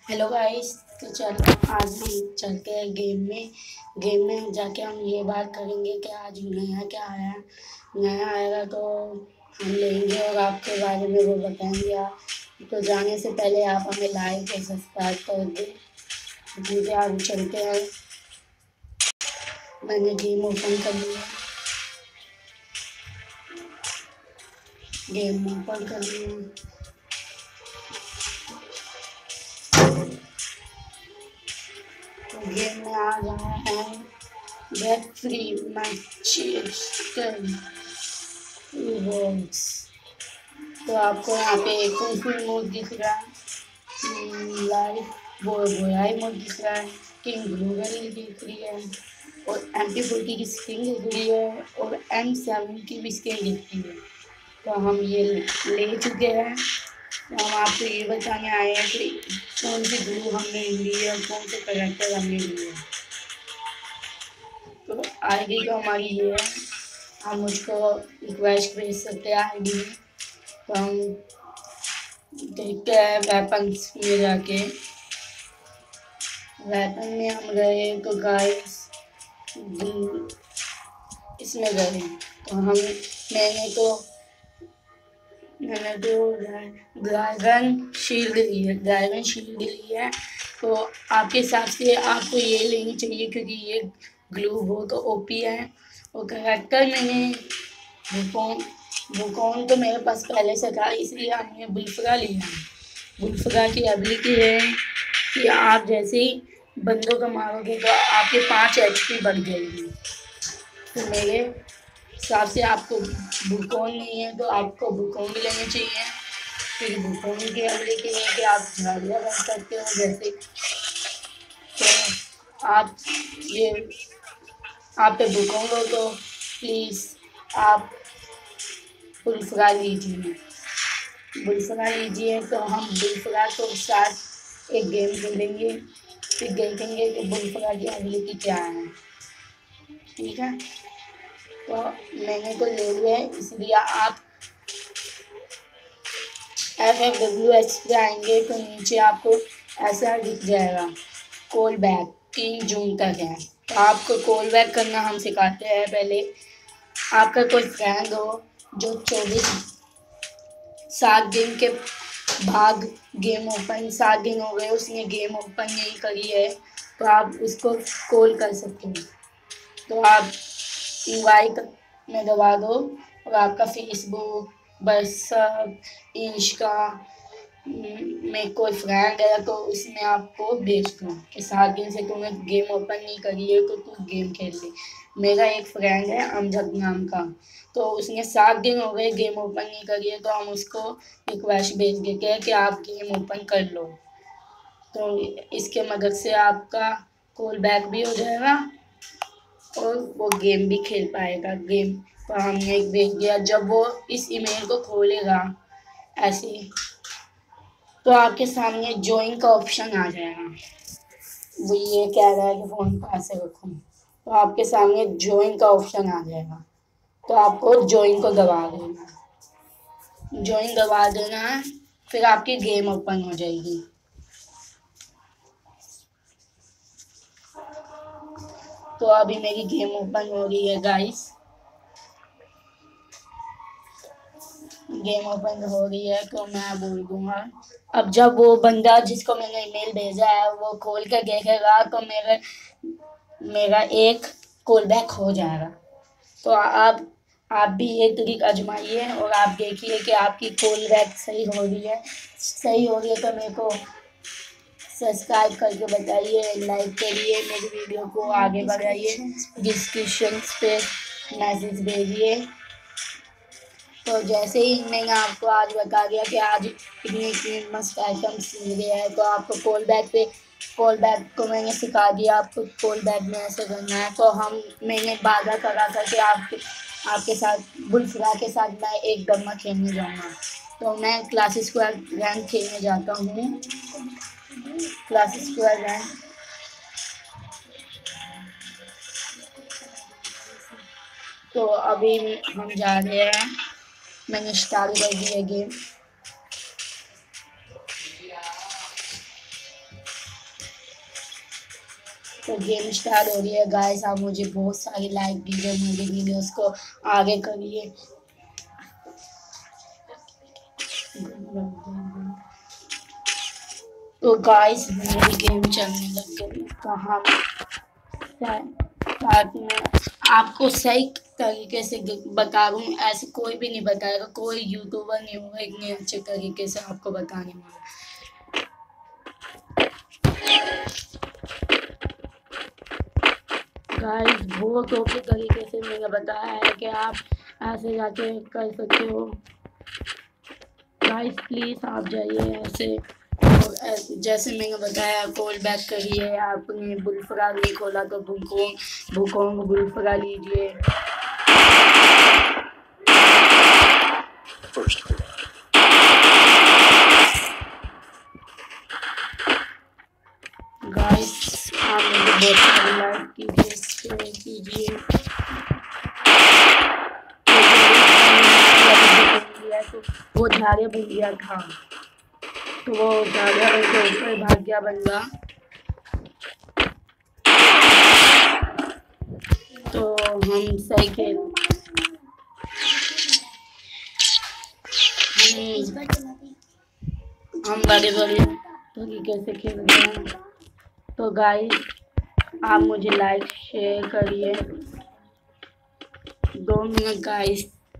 Hello guys. तो चलो आज हम चलते हैं गेम में जाके हम ये बात करेंगे कि आज नया क्या आया। नया आएगा तो हम लेंगे और आपके बारे में वो बताएंगे। आप तो जाने से पहले आप हमें लाइक और सब्सक्राइब कर दें। ठीक है, आज चलते हैं। मैंने गेम ओपन कर लिया। गेम ओपन कर लिया। तो गेम में आ गया है वेब फ्री मैनचेस्टर वर्ल्ड्स। तो आपको यहाँ पे फुल मोड दिख रहा है, लाइव बोराई मोड दिख रहा है, किंग ग्लोबल दिख रही है और MP40 की स्क्रीन दिख रही है और M7 की भी स्क्रीन दिख रही है। तो हम ये ले चुके हैं। तो हम आपको ये बताने आए हैं कि कौन सी ग्लू हमने ली है और कौन से करेक्टर हमने लिए हैं। तो आईडी तो हमारी ये है, आप मुझको रिक्वेस्ट भेज सकते हैं आईडी में। तो हम देखते हैं वेपन्स में जाके। वेपन में हम गए तो गाइस इसमें गए तो मैंने तो ड्रैगन शील्ड ली है। तो आपके हिसाब से आपको ये लेनी चाहिए क्योंकि ये ग्लू बहुत ओपी है। और करेक्टर मैंने वुकोन तो मेरे पास पहले से था, इसलिए हमने बुल्फगा लिया। बुल्फगा की एबिलिटी है कि आप जैसे ही बंदों को मारोगे तो आपके 5 HP बढ़ जाएगी। तो मेरे हिसाब से आपको बुकोन नहीं है तो आपको बुकोन भी लेनी चाहिए क्योंकि बुकोन की एबिलिटी है कि आप झाड़ियाँ बन सकते हो जैसे। तो आप पे बुकोन हो तो प्लीज़ आप बुल्फगा लीजिए। तो हम बुल्फगा के साथ एक गेम खेलेंगे, फिर देखेंगे कि बुल्फगा की एबिलिटी क्या है। ठीक है, तो मैंने तो ले लिया है, इसलिए आप FFWH पे आएंगे तो नीचे आपको ऐसा दिख जाएगा कॉल बैक 3 जून तक है। तो आपको कॉल बैक करना हम सिखाते हैं। पहले आपका कोई फ्रेंड हो जो 7 दिन के बाद गेम ओपन 7 दिन हो गए उसने गेम ओपन नहीं करी है तो आप उसको कॉल कर सकते हैं। तो आप इनवाइट में दबा दो और आपका फेसबुक व्हाट्सएप इंस्टा में कोई फ्रेंड है तो उसमें आपको भेज दो कि 7 दिन से तुमने गेम ओपन नहीं करी है तो तू गेम खेल ले। मेरा एक फ्रेंड है अमजद नाम का, तो उसने 7 दिन हो गए गेम ओपन नहीं करी है तो हम उसको रिक्वेस्ट भेज देते हैं कि आप गेम ओपन कर लो। तो इसके मदद से आपका कॉल बैक भी हो जाएगा और वो गेम भी खेल पाएगा। गेम तो हमने एक भेज दिया, जब वो इस ईमेल को खोलेगा ऐसे तो आपके सामने ज्वाइन का ऑप्शन आ जाएगा। वो ये कह रहा है कि फ़ोन पास से रखूँ, तो आपके सामने ज्वाइन का ऑप्शन आ जाएगा। तो आपको ज्वाइन को दबा देना है, फिर आपकी गेम ओपन हो जाएगी। तो अभी मेरी गेम ओपन हो रही है गाइस, गेम ओपन हो रही है तो मैं बोल दूंगा। अब जब वो बंदा जिसको मैंने ईमेल भेजा है वो खोल कर देखेगा तो मेरा एक कॉल बैक हो जाएगा। तो आप भी ये ट्रिक आजमाइए और आप देखिए कि आपकी कॉल बैक सही हो रही है तो मेरे को सब्सक्राइब करके बताइए, लाइक करिए, मेरी वीडियो को आगे बढ़ाइए, डिस्क्रिप्शन पे मैसेज भेजिए। तो जैसे ही मैंने आपको आज बता दिया कि आज इतनी मस्त आइटम्स मिले हैं तो आपको कॉल बैक को मैंने सिखा दिया आपको कॉल बैक में ऐसे करना है। तो मैंने वादा करा था कि आपके साथ बुल्फगा के साथ मैं एक गम्मा खेलने जाऊँगा। तो मैं क्लास स्क्वायर रैंक खेलने जाता हूँ। क्लास स्क्वायर रैंक तो अभी हम जा रहे हैं, मैंने स्टार्ट कर दिया गेम। तो गेम स्टार्ट हो रही है गाइस। आप मुझे बहुत सारी लाइक दीजिए, मेरी वीडियोस को आगे करिए। तो गाइस मेरी गेम चलने लग गई। कहाँ साथ में आपको सही तरीके से बता रहा हूँ, ऐसे कोई भी नहीं बताएगा, कोई यूट्यूबर नहीं होगा इतने अच्छे तरीके से आपको बताने वाला। गाइस बहुत ओके तरीके से मैंने बताया है कि आप ऐसे जाके कर सकते हो। गाइस प्लीज़ आप जाइए ऐसे, और जैसे मैंने बताया कॉल बैक करिए। आपने बुलफरा नहीं खोला तो बुकोंग बुलफरा लीजिए। गाइस आप मुझे बहुत सारी लाइक कीजिए, शेयर कीजिए। तो वो झाड़िया बन गया था, तो वो झाड़िया बन के ऊपर भाग गया बंदा। तो हम सही खेल हम बड़े बड़े तरीके से खेल रहे हैं। तो गाइस आप मुझे लाइक शेयर करिए। 2 मिनट गाइस।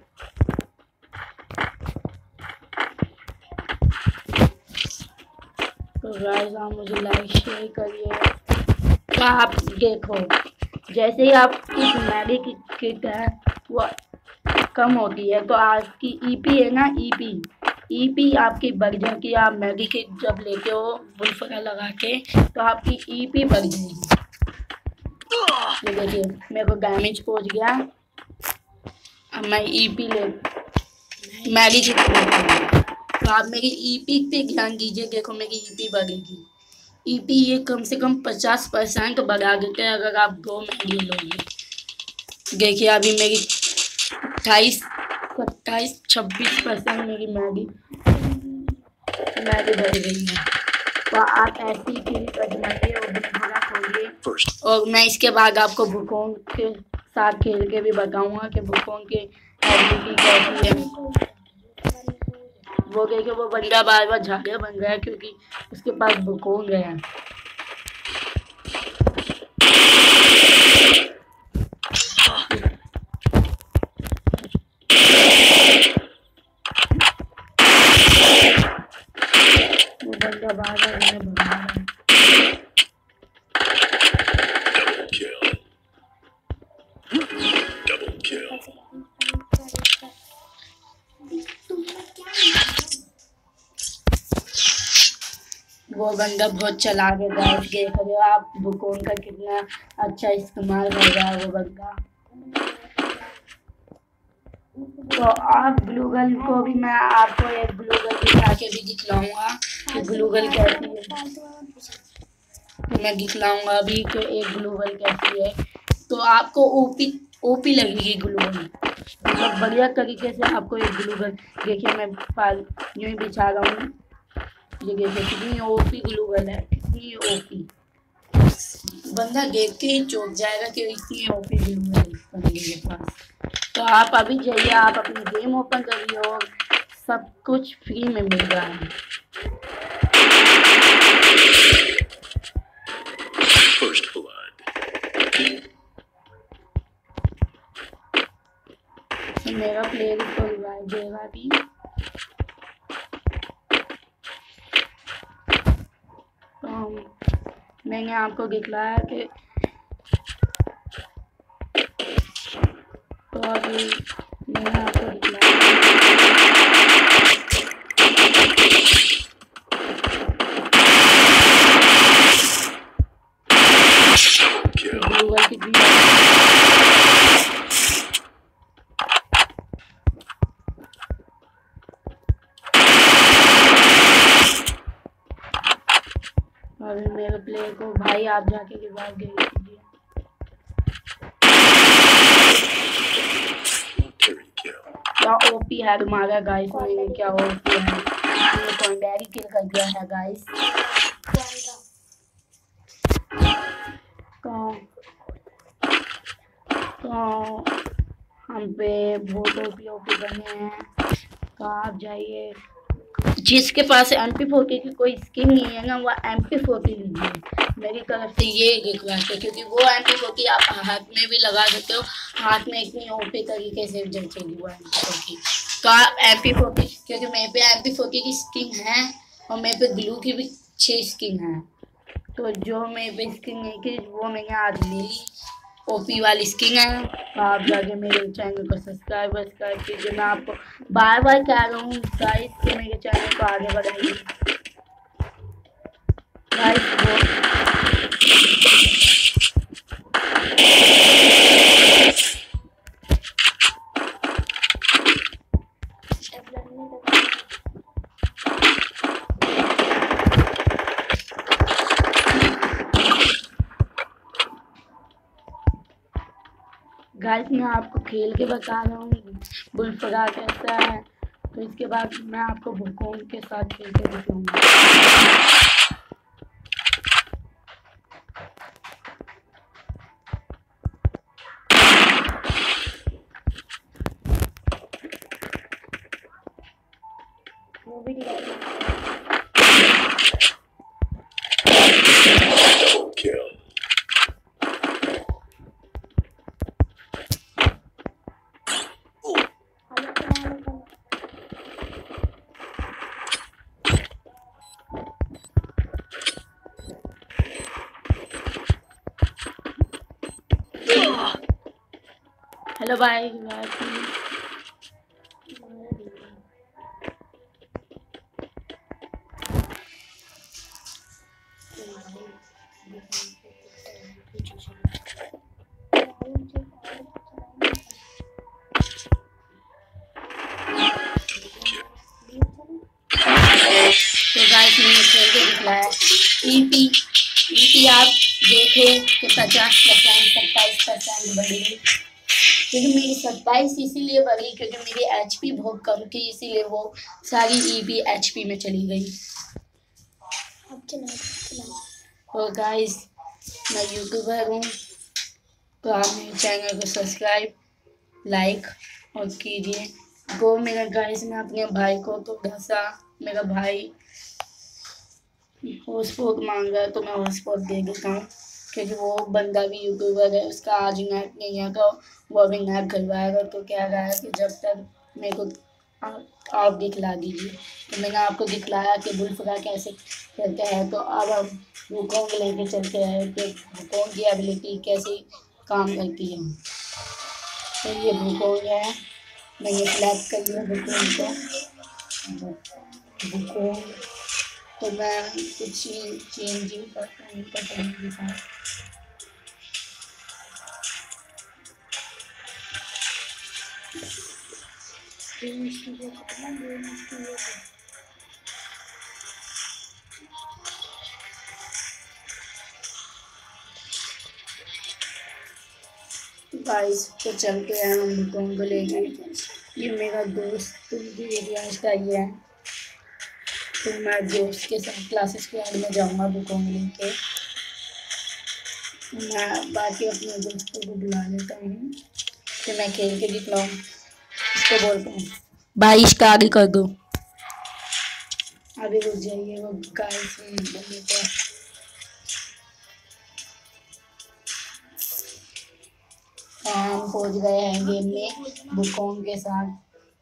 तो गाइस आप मुझे लाइक शेयर करिए। तो आप देखो, जैसे ही आपकी मैगी की किट है वो कम होती है, तो आपकी ईपी है ना, ईपी आपकी बढ़ जाती है। आप मैगी किट जब लेते हो बुलफरा लगा के, तो आपकी ईपी बढ़ जाएगी। ये देखिए मेरे को डैमेज पहुंच गया। अब मैं ईपी ले मैगी किट लेती, तो आप मेरी ईपी पे ध्यान दीजिए। देखो मेरी ईपी बढ़ेगी। ईपी ये कम से कम 50% बढ़ा देते हैं अगर आप 2 मैगी लोगे। देखिए अभी मेरी 27-26% मेरी मैगी बढ़ गई है। तो आप ऐसी क्लिक आजमाइए और बुलफरा खोलिए। और मैं इसके बाद आपको बुकोंग के साथ खेल के भी बताऊंगा कि बुकोंग की एबिलिटी कैसी है। वो कह के वो बंदा बार बार झाड़िया बन गया क्योंकि उसके पास बुकोंग है। वो बंदा बार बार हमें भगा रहा है। वो बंदा बहुत चालाक है गाइस। देख रहे हो आप बुकोंग का कितना अच्छा इस्तेमाल कर रहा है वो बंदा। तो आप ग्लूगल को भी मैं आपको एक ग्लूगल दिखा के भी दिखलाऊंगा कि ग्लूगल कैसी है। तो मैं दिखलाऊंगा अभी कि एक ग्लूगल कैसी है। तो आपको ओपी लगेगी ग्लूगल, मतलब बढ़िया तरीके से आपको एक ग्लूगल। देखिए मैं यूं ही बिछा रहा हूँ। ये देखिए कितनी ओपी ग्लूगल है, कितनी ओपी। बंदा देख के ही चौंक जाएगा कि इतनी ओपी ग्लूगल है बंदे के पास। तो आप अभी जाइए, आप अपनी गेम ओपन करिए और सब कुछ फ्री में मिल रहा है। तो मेरा प्लेयर को रिवाइव देगा अभी। तो मैंने आपको दिखलाया कि तो अभी मैंने आपको दिखलाया गूगल की अभी मेरे प्लेयर को भाई आप जाके रिवाइव दे दीजिए। क्या ओपी हैग मारा गाइस मैंने, क्या ओपी है, मैंने कॉइनबेरी किल कर दिया है गाइस। हम पे बहुत ओपी बने हैं, तो आप जाइए। जिसके पास MP40 की कोई स्किन नहीं है ना, वो MP40 लीजिए। मेरी तरफ से ये रिक्वेस्ट है, क्योंकि वो MP40 आप हाथ में भी लगा सकते हो, हाथ में इतनी ओपी तरीके से जचेगी वो MP40। तो आप MP40, क्योंकि मेरे पे MP40 की स्किन है और मेरे पे ग्लू की भी 6 स्किन है, तो जो मेरे पे स्किन नहीं की वो मैंने आज ले ली, ओपी वाली स्किन है। तो आप जाके मेरे चैनल को सब्सक्राइब कीजिए। मैं आपको बार बार कह रहा हूँ गाइस कि मेरे चैनल को आगे बढ़ाइए गाइस। मैं आपको खेल के बता रहा हूँ बुलफ्रॉग कैसा है, तो इसके बाद मैं आपको वुकोंग के साथ खेल के दिखाऊंगा। वो भी हेलो भाई। तो गाइस मैंने खेल के दिखलाया ईपी आप देखें कि 50%, 27% बढ़ी, क्योंकि मेरी 27 इसीलिए बढ़ी क्योंकि मेरी HP बहुत कम थी, इसीलिए वो सारी ईपी HP में चली गई। तो गाइस मैं यूट्यूबर हूँ, तो आप मेरे चैनल को सब्सक्राइब लाइक और कीजिए। वो मेरा गाइस मैं अपने भाई को थोड़ा सा, मेरा भाई हॉटस्पॉट मांग रहा है तो मैं हॉटस्पॉट दे देता हूँ, क्योंकि वो बंदा भी यूट्यूबर है, उसका आज नेट नहीं है तो वो अभी नेट करवाएगा। तो कह रहा है कि जब तक मेरे को आप दिखला दीजिए, तो मैंने आपको दिखलाया कि बुलफ्रॉग कैसे खेलते हैं। तो अब हम वुकोंग लेके चलते हैं कि वुकोंग की एबिलिटी कैसे काम करती है। तो ये वुकोंग है, मैंने सिलेक्ट कर लिया वुकोंग को। वुकोंग तो मैं कुछ चेंजिंग करता हूँ पसंद के साथ। गाइस तो चलते हैं हम वुकोंग को लेके। ये मेरा दोस्त भी रियाज का ही है, तो मैं दोस्त के साथ क्लासेस स्क्वाड में जाऊँगा वुकोंग लेके। मैं बाकी अपने दोस्तों को बुला लेता हूँ कि मैं खेल के दिखलाऊँ। इसको बोलता हूँ भाई इसका आगे कर दो, आगे रुक जाइए। वो गाइस हम पहुँच गए हैं गेम में वुकोंग के साथ।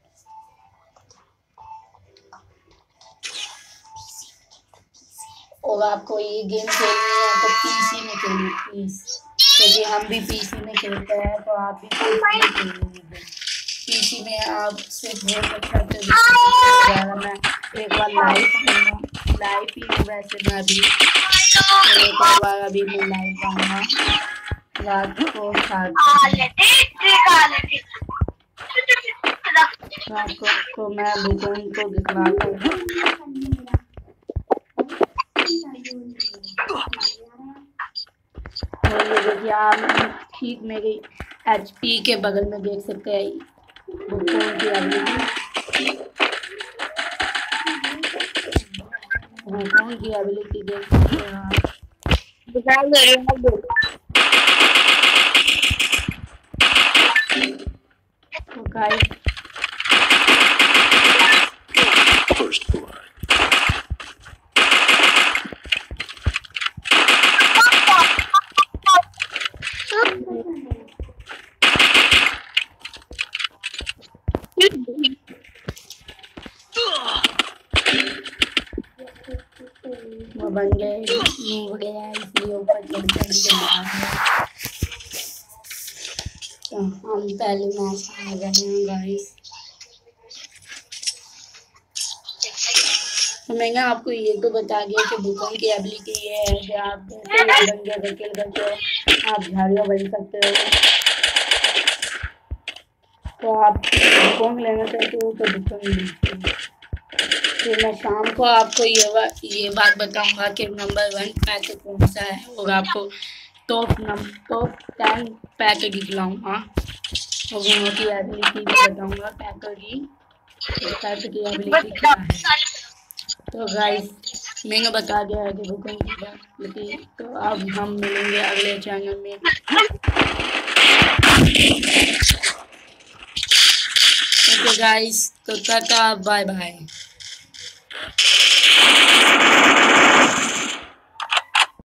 और आपको ये गेम खेलनी है तो PC में खेलिए प्लीज, क्योंकि हम भी PC में खेलते हैं, तो आप भी PC में खेलिए। PC में आप सिर्फ बहुत अच्छा तरीके। मैं एक बार लाइव ही हूँ वैसे मैं अभी, तो एक बार अभी मैं लाइव आऊँगा रात को 7 तो मैं वुकोंग को दिखलाता हूँ। और ये देखिए आप ठीक मेरी HP के बगल में देख सकते हैं वुकोंग की एबिलिटी। वुकोंग की एबिलिटी देख सकते हैं आप। Guys First blood. वो बन गए, हो गया इसलिए ऊपर चढ़ते हैं। तो हम पहले मैच आ गए हैं गाइस। तो मैंने आपको ये तो बता दिया कि भूकंप की एबिलिटी ये है कि आप बन गए वकील करके आप झाड़ियाँ बन सकते हो। तो आप भूकंप लेना चाहते हो तो भूकंप लीजिए। फिर मैं शाम को आपको ये बात बताऊंगा कि नंबर 1 पैकेट कौन सा है और आपको टॉप 10 पैकेट दिखलाऊंगा और दोनों की एबिलिटी भी बताऊंगा पैकेट की एबिलिटी क्या है। तो गाइस मैंने बता दिया है कि भूकंप की एबिलिटी। तो अब हम मिलेंगे अगले चैनल में। ओके गाइस, तो टाटा बाय बाय।